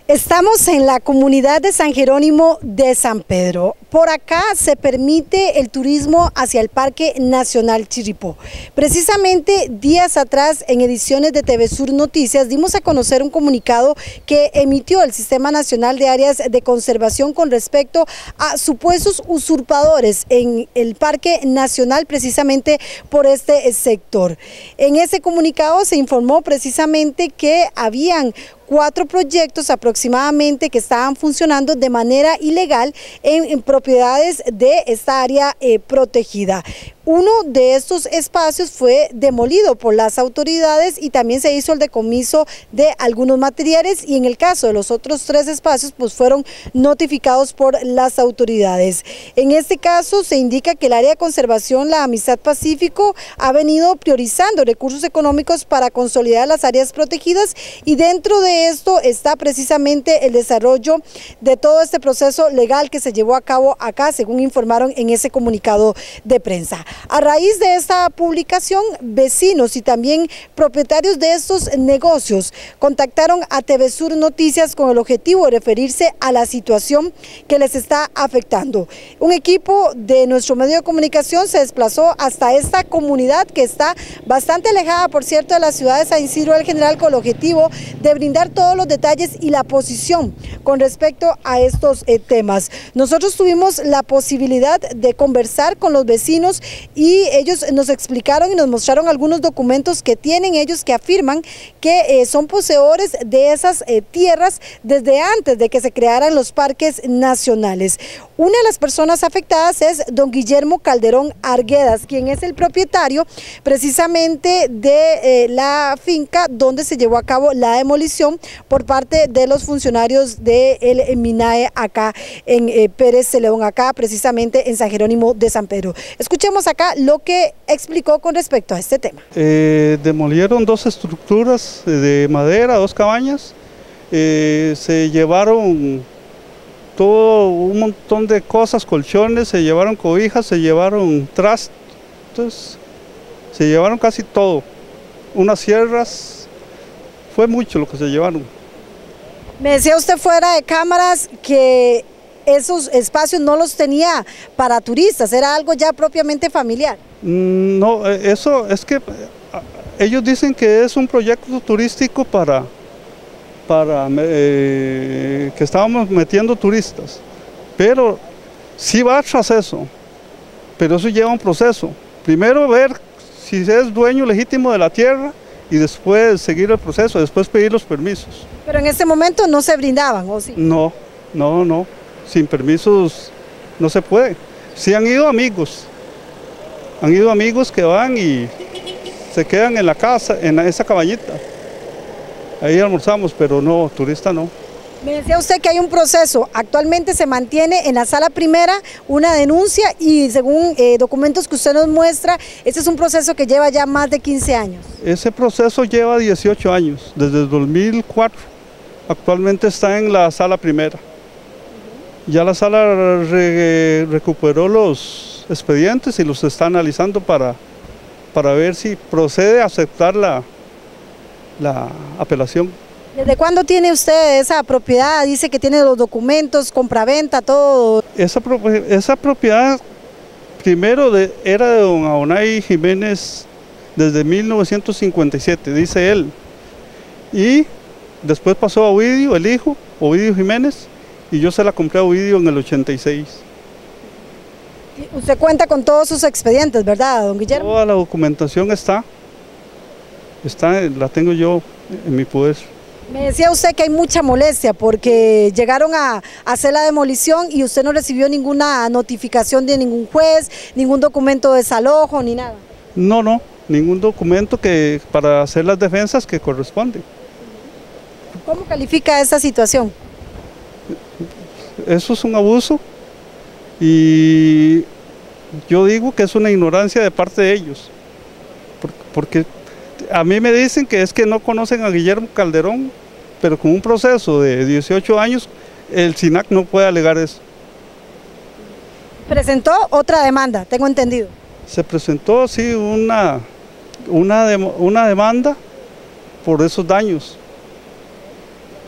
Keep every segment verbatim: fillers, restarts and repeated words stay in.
Estamos en la comunidad de San Jerónimo de San Pedro. Por acá se permite el turismo hacia el Parque Nacional Chirripó. Precisamente días atrás, en ediciones de T V Sur Noticias, dimos a conocer un comunicado que emitió el Sistema Nacional de Áreas de Conservación con respecto a supuestos usurpadores en el Parque Nacional, precisamente por este sector. En ese comunicado se informó precisamente que habían cuatro proyectos aproximadamente que estaban funcionando de manera ilegal en, en propiedades de esta área eh, protegida. Uno de estos espacios fue demolido por las autoridades y también se hizo el decomiso de algunos materiales, y en el caso de los otros tres espacios pues fueron notificados por las autoridades. En este caso se indica que el área de conservación La Amistad Pacífico ha venido priorizando recursos económicos para consolidar las áreas protegidas, y dentro de esto está precisamente el desarrollo de todo este proceso legal que se llevó a cabo acá, según informaron en ese comunicado de prensa. A raíz de esta publicación, vecinos y también propietarios de estos negocios contactaron a T V Sur Noticias con el objetivo de referirse a la situación que les está afectando. Un equipo de nuestro medio de comunicación se desplazó hasta esta comunidad, que está bastante alejada, por cierto, de la ciudad de San Isidro del General, con el objetivo de brindar todos los detalles y la posición con respecto a estos eh, temas. Nosotros tuvimos la posibilidad de conversar con los vecinos y ellos nos explicaron y nos mostraron algunos documentos que tienen ellos, que afirman que eh, son poseedores de esas eh, tierras desde antes de que se crearan los parques nacionales. Una de las personas afectadas es don Guillermo Calderón Arguedas, quien es el propietario precisamente de eh, la finca donde se llevó a cabo la demolición por parte de los funcionarios del MINAE acá en eh, Pérez Celedón, acá precisamente en San Jerónimo de San Pedro. Escuchemos acá lo que explicó con respecto a este tema. Eh, demolieron dos estructuras de madera, dos cabañas, eh, se llevaron todo un montón de cosas, colchones, se llevaron cobijas, se llevaron trastos, se llevaron casi todo, unas sierras, fue mucho lo que se llevaron. Me decía usted fuera de cámaras que esos espacios no los tenía para turistas, era algo ya propiamente familiar. No, eso es que ellos dicen que es un proyecto turístico para, para eh, que estábamos metiendo turistas, pero sí va tras eso, pero eso lleva un proceso. Primero ver si es dueño legítimo de la tierra y después seguir el proceso, después pedir los permisos. Pero en ese momento no se brindaban, ¿o sí? No, no, no, sin permisos no se puede. Sí han ido amigos, han ido amigos que van y se quedan en la casa, en esa cabañita. Ahí almorzamos, pero no, turista no. Me decía usted que hay un proceso, actualmente se mantiene en la sala primera una denuncia y según eh, documentos que usted nos muestra, este es un proceso que lleva ya más de quince años. Ese proceso lleva dieciocho años, desde el dos mil cuatro, actualmente está en la sala primera. Ya la sala re recuperó los expedientes y los está analizando para, para ver si procede a aceptar la, la apelación. ¿Desde cuándo tiene usted esa propiedad? Dice que tiene los documentos, compraventa, todo. Esa, esa propiedad primero de, era de don Abonay Jiménez desde mil novecientos cincuenta y siete, dice él. Y después pasó a Ovidio, el hijo, Ovidio Jiménez, y yo se la compré a Ovidio en el ochenta y seis. Usted cuenta con todos sus expedientes, ¿verdad, don Guillermo? Toda la documentación está, está, la tengo yo en mi poder. Me decía usted que hay mucha molestia porque llegaron a hacer la demolición y usted no recibió ninguna notificación de ningún juez, ningún documento de desalojo ni nada. No, no, ningún documento que para hacer las defensas que corresponden. ¿Cómo califica esta situación? Eso es un abuso y yo digo que es una ignorancia de parte de ellos, porque a mí me dicen que es que no conocen a Guillermo Calderón, pero con un proceso de dieciocho años, el SINAC no puede alegar eso. Presentó otra demanda, tengo entendido. Se presentó, sí, una, una, de, una demanda por esos daños.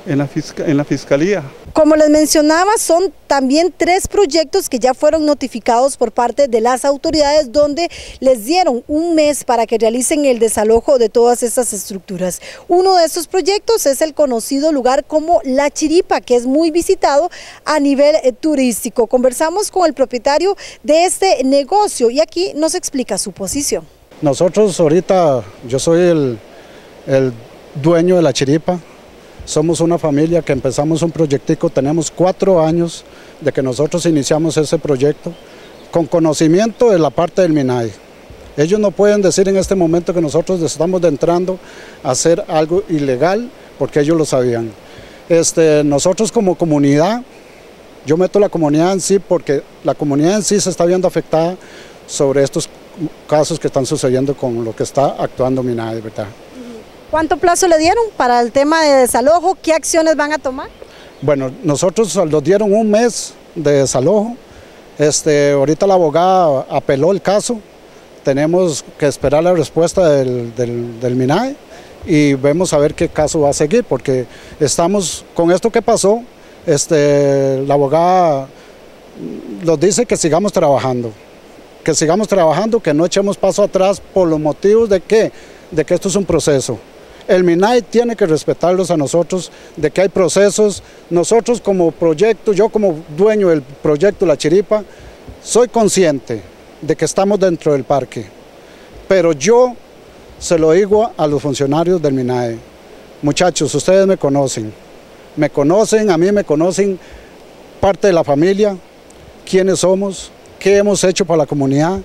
en la, fisca, en la fiscalía. Como les mencionaba, son también tres proyectos que ya fueron notificados por parte de las autoridades, donde les dieron un mes para que realicen el desalojo de todas estas estructuras. Uno de estos proyectos es el conocido lugar como La Chiripa, que es muy visitado a nivel eh, turístico. Conversamos con el propietario de este negocio y aquí nos explica su posición. Nosotros ahorita, yo soy el, el dueño de La Chiripa. Somos una familia que empezamos un proyectico, tenemos cuatro años de que nosotros iniciamos ese proyecto con conocimiento de la parte del MINAE. Ellos no pueden decir en este momento que nosotros estamos entrando a hacer algo ilegal porque ellos lo sabían. Este, nosotros como comunidad, yo meto la comunidad en sí porque la comunidad en sí se está viendo afectada sobre estos casos que están sucediendo con lo que está actuando MINAE, ¿verdad? ¿Cuánto plazo le dieron para el tema de desalojo? ¿Qué acciones van a tomar? Bueno, nosotros nos dieron un mes de desalojo. Este, ahorita la abogada apeló el caso. Tenemos que esperar la respuesta del, del, del MINAE y vemos a ver qué caso va a seguir, porque estamos con esto que pasó. Este, la abogada nos dice que sigamos trabajando, que sigamos trabajando, que no echemos paso atrás por los motivos de que, de que esto es un proceso. El MINAE tiene que respetarlos a nosotros, de que hay procesos. Nosotros como proyecto, yo como dueño del proyecto La Chiripa, soy consciente de que estamos dentro del parque, pero yo se lo digo a los funcionarios del MINAE. Muchachos, ustedes me conocen, me conocen, a mí me conocen parte de la familia, quiénes somos, qué hemos hecho para la comunidad,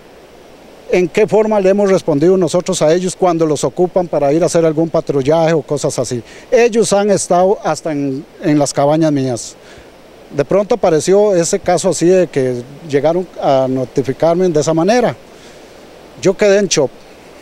en qué forma le hemos respondido nosotros a ellos cuando los ocupan para ir a hacer algún patrullaje o cosas así. Ellos han estado hasta en, en las cabañas mías. De pronto apareció ese caso así de que llegaron a notificarme de esa manera. Yo quedé en shock.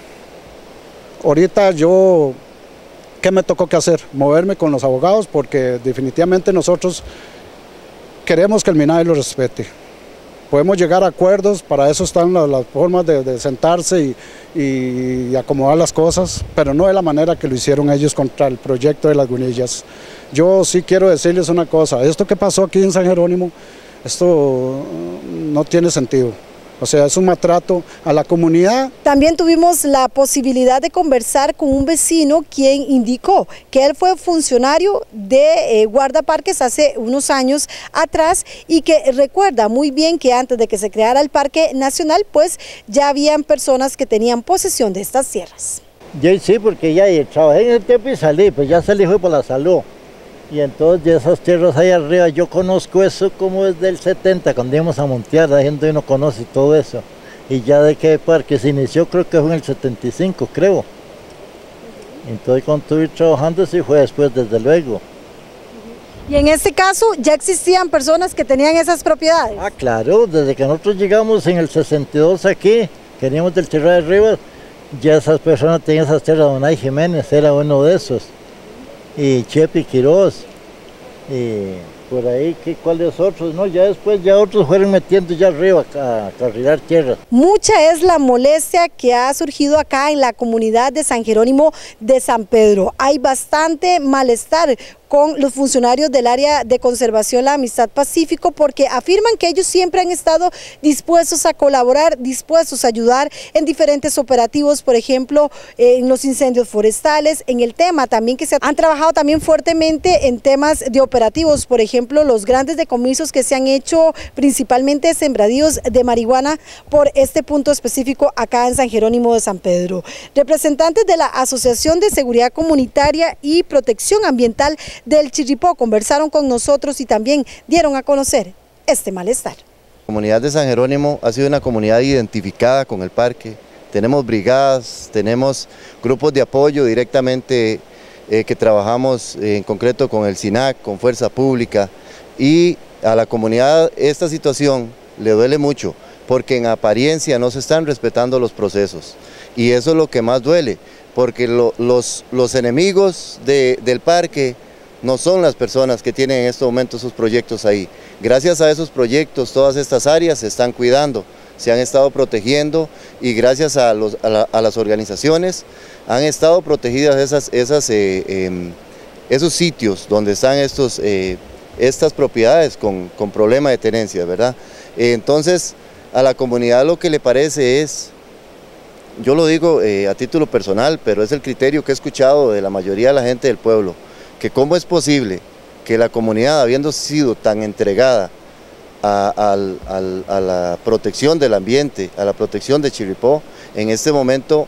Ahorita yo, ¿qué me tocó que hacer? Moverme con los abogados porque definitivamente nosotros queremos que el MINAE lo respete. Podemos llegar a acuerdos, para eso están las, las formas de, de sentarse y, y acomodar las cosas, pero no de la manera que lo hicieron ellos contra el proyecto de Lagunillas. Yo sí quiero decirles una cosa, esto que pasó aquí en San Jerónimo, esto no tiene sentido. O sea, es un maltrato a la comunidad. También tuvimos la posibilidad de conversar con un vecino quien indicó que él fue funcionario de eh, guardaparques hace unos años atrás y que recuerda muy bien que antes de que se creara el Parque Nacional, pues ya habían personas que tenían posesión de estas tierras. Yo sí, porque ya trabajé en el tiempo y salí, pues ya salí fue por la salud. Y entonces de esas tierras ahí arriba, yo conozco eso como desde el setenta, cuando íbamos a montear, la gente no conoce todo eso. Y ya de que el parque se inició, creo que fue en el setenta y cinco, creo. Entonces cuando estuve trabajando, sí fue después, desde luego. Y en este caso, ¿ya existían personas que tenían esas propiedades? Ah, claro, desde que nosotros llegamos en el sesenta y dos aquí, que veníamos del Tierra de Rivas, ya esas personas tenían esas tierras. Donay Jiménez era uno de esos. Y Chepi Quiroz, y por ahí, ¿qué, ¿cuáles otros? No, ya después ya otros fueron metiendo ya arriba a, a carrilar tierras. Mucha es la molestia que ha surgido acá en la comunidad de San Jerónimo de San Pedro. Hay bastante malestar con los funcionarios del área de conservación La Amistad Pacífico, porque afirman que ellos siempre han estado dispuestos a colaborar, dispuestos a ayudar en diferentes operativos, por ejemplo, eh, en los incendios forestales, en el tema también que se han trabajado también fuertemente en temas de operativos, por ejemplo, los grandes decomisos que se han hecho, principalmente sembradíos de marihuana por este punto específico acá en San Jerónimo de San Pedro. Representantes de la Asociación de Seguridad Comunitaria y Protección Ambiental del Chirripó conversaron con nosotros y también dieron a conocer este malestar. La comunidad de San Jerónimo ha sido una comunidad identificada con el parque. Tenemos brigadas, tenemos grupos de apoyo directamente eh, que trabajamos eh, en concreto con el SINAC, con Fuerza Pública, y a la comunidad esta situación le duele mucho porque en apariencia no se están respetando los procesos y eso es lo que más duele, porque lo, los, los enemigos de, del parque no son las personas que tienen en este momento sus proyectos ahí. Gracias a esos proyectos, todas estas áreas se están cuidando, se han estado protegiendo y gracias a, los, a, la, a las organizaciones han estado protegidas esas, esas eh, eh, esos sitios donde están estos, eh, estas propiedades con, con problema de tenencia, ¿verdad? Eh, entonces, a la comunidad lo que le parece es, yo lo digo eh, a título personal, pero es el criterio que he escuchado de la mayoría de la gente del pueblo, que cómo es posible que la comunidad, habiendo sido tan entregada a, a, a, a la protección del ambiente, a la protección de Chirripó, en este momento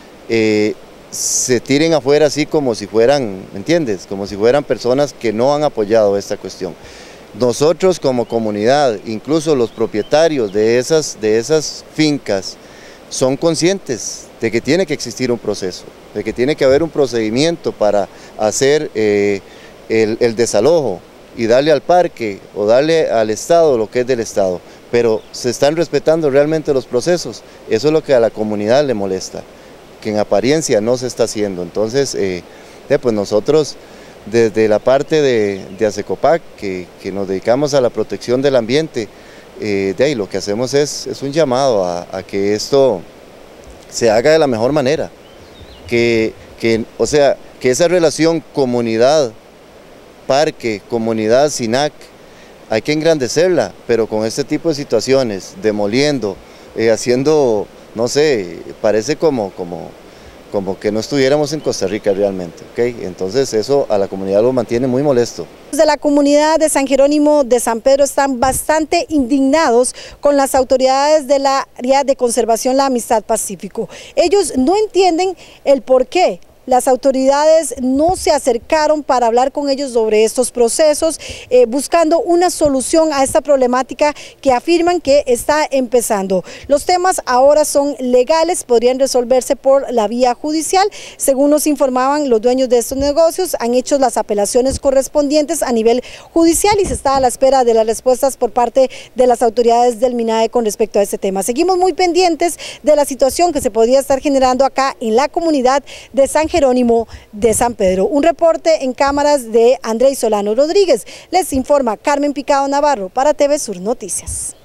eh, se tiren afuera así como si fueran, ¿me entiendes? Como si fueran personas que no han apoyado esta cuestión. Nosotros como comunidad, incluso los propietarios de esas, de esas fincas, son conscientes de que tiene que existir un proceso, de que tiene que haber un procedimiento para hacer eh, el, el desalojo y darle al parque o darle al Estado lo que es del Estado, pero se están respetando realmente los procesos. Eso es lo que a la comunidad le molesta, que en apariencia no se está haciendo. Entonces, eh, eh, pues nosotros desde la parte de, de ASECOPAC, que, que nos dedicamos a la protección del ambiente, eh, de ahí lo que hacemos es, es un llamado a, a que esto se haga de la mejor manera, que, que, o sea, que esa relación comunidad, parque, comunidad, SINAC, hay que engrandecerla, pero con este tipo de situaciones, demoliendo, eh, haciendo, no sé, parece como, como, como que no estuviéramos en Costa Rica realmente, ¿okay? Entonces eso a la comunidad lo mantiene muy molesto. De la comunidad de San Jerónimo de San Pedro están bastante indignados con las autoridades del área de conservación La Amistad Pacífico. Ellos no entienden el por qué las autoridades no se acercaron para hablar con ellos sobre estos procesos, eh, buscando una solución a esta problemática que afirman que está empezando. Los temas ahora son legales, podrían resolverse por la vía judicial. Según nos informaban, los dueños de estos negocios han hecho las apelaciones correspondientes a nivel judicial y se está a la espera de las respuestas por parte de las autoridades del MINAE con respecto a este tema. Seguimos muy pendientes de la situación que se podría estar generando acá en la comunidad de San Jerónimo de San Pedro. Un reporte en cámaras de Andrés Solano Rodríguez. Les informa Carmen Picado Navarro para T V Sur Noticias.